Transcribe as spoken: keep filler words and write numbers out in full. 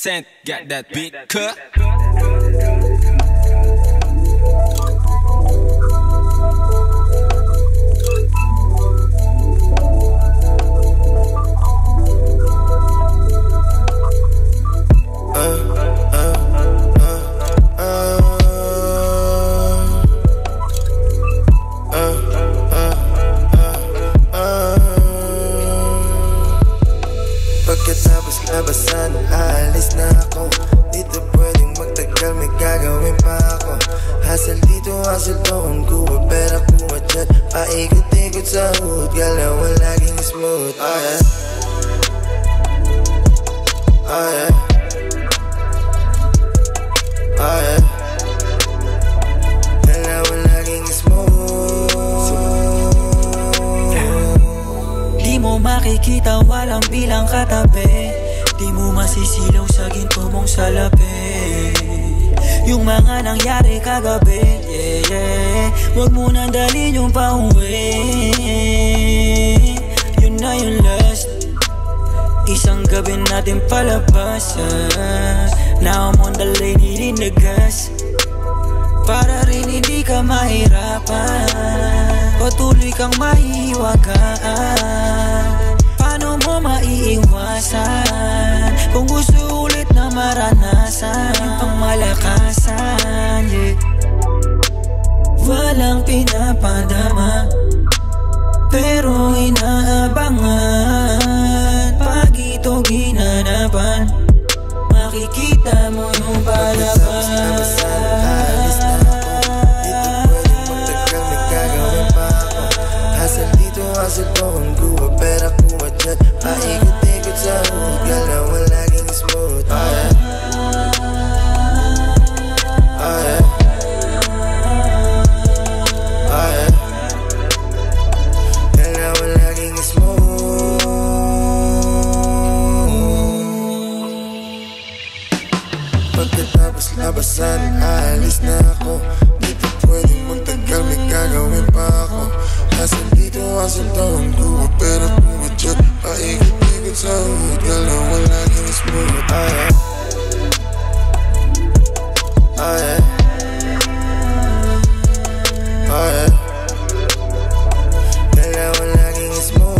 Sent, got that beat cut. Pagkatapos labasan, aalis na ako. Dito pwedeng magtagal, may gagawin pa ako. Hassle dito, hassle doon, kuha pera, kuha dyan. Paikot-ikot sa hood, galawan laging smooth. Oh yeah, oh yeah, oh yeah, galawan laging smooth. Di mo makikita, walang bilang katabi. Di mo masisilaw sa ginto mong salapi. Yung mga nangyari kagabi, yeah, yeah. Huwag mo nang dalhin yung pauwi. Yun na yung last. Isang gabi natin palabasan. Now I'm on the lane, needing the gas. Para rin hindi ka mahirapan, patuloy kang mahihiwagaan. Paano mo maiiwasan kung gusto ulit na maranasan yung pangmalakasan, yeah. Walang pinapadama pero inaabangan. Pag ito ginanapan, makikita mo yung palaban. Hassle doon, kuha pera, kuha dyan. Paikot-ikot sa hood, galawan laging smooth. Oh yeah, oh yeah, oh yeah, galawan laging smooth. Pagkatapos labasan, aalis na ako. Dito pwedeng magtagal, may gagawin pa ako. Hassle dito, hassle doon, kuha pera, kuha dyan. Paikot-ikot sa hood, galawan laging smooth. Oh yeah, oh yeah, oh yeah, galawan laging smooth.